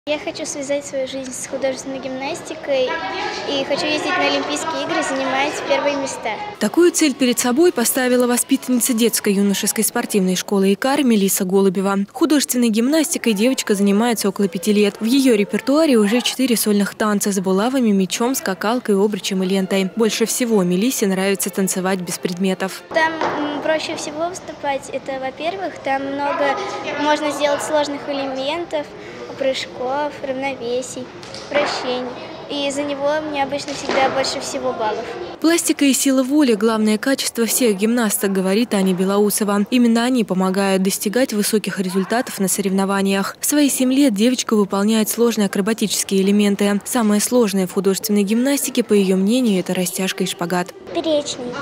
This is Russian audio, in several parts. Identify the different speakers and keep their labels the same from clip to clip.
Speaker 1: Я хочу связать свою жизнь с художественной гимнастикой и хочу ездить на Олимпийские игры, занимать первые места.
Speaker 2: Такую цель перед собой поставила воспитанница детско-юношеской спортивной школы ИКАР Мелисса Голубева. Художественной гимнастикой девочка занимается около 5 лет. В ее репертуаре уже 4 сольных танца с булавами, мячом, скакалкой, обручем и лентой. Больше всего Мелиссе нравится танцевать без предметов.
Speaker 1: Там проще всего выступать. Это, во-первых, там много можно сделать сложных элементов, прыжков, равновесий, вращений. И за него мне обычно всегда больше всего баллов.
Speaker 2: Пластика и сила воли – главное качество всех гимнасток, говорит Аня Белоусова. Именно они помогают достигать высоких результатов на соревнованиях. В свои 7 лет девочка выполняет сложные акробатические элементы. Самое сложное в художественной гимнастике, по ее мнению, это растяжка и шпагат.
Speaker 1: Перечный.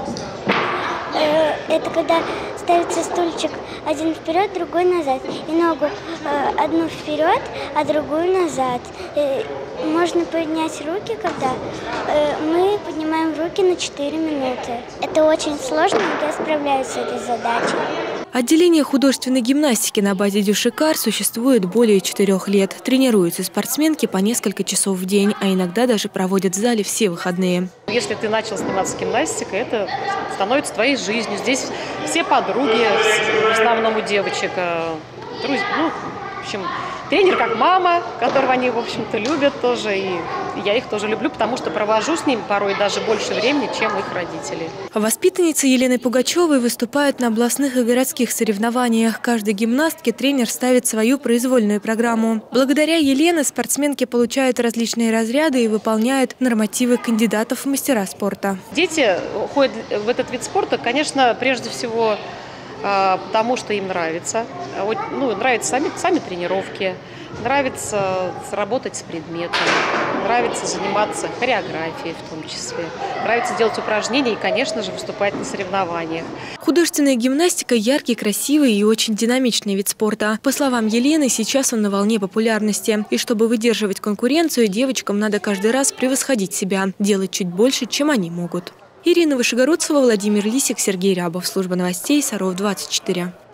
Speaker 1: Это когда ставится стульчик один вперед, другой назад. И ногу одну вперед, а другую назад. Можно поднять руки, когда мы поднимаем руки на 4 минуты. Это очень сложно, но я справляюсь с этой задачей.
Speaker 2: Отделение художественной гимнастики на базе ДЮСШ-ИКАР существует более 4 лет. Тренируются спортсменки по несколько часов в день, а иногда даже проводят в зале все выходные.
Speaker 3: Если ты начал заниматься гимнастикой, это становится твоей жизнью. Здесь все подруги, в основном у девочек, друзья, в общем, тренер как мама, которого они, в общем-то, любят тоже, и я их тоже люблю, потому что провожу с ними порой даже больше времени, чем их родители.
Speaker 2: Воспитанницы Елены Пугачевой выступают на областных и городских соревнованиях. Каждой гимнастке тренер ставит свою произвольную программу. Благодаря Елене спортсменки получают различные разряды и выполняют нормативы кандидатов в мастера спорта.
Speaker 3: Дети ходят в этот вид спорта, конечно, прежде всего, потому что им нравится. Нравятся сами тренировки, нравится работать с предметами, нравится заниматься хореографией в том числе, нравится делать упражнения и, конечно же, выступать на соревнованиях.
Speaker 2: Художественная гимнастика – яркий, красивый и очень динамичный вид спорта. По словам Елены, сейчас он на волне популярности. И чтобы выдерживать конкуренцию, девочкам надо каждый раз превосходить себя, делать чуть больше, чем они могут. Ирина Вышегородцева, Владимир Лисик, Сергей Рябов. Служба новостей Саров 24.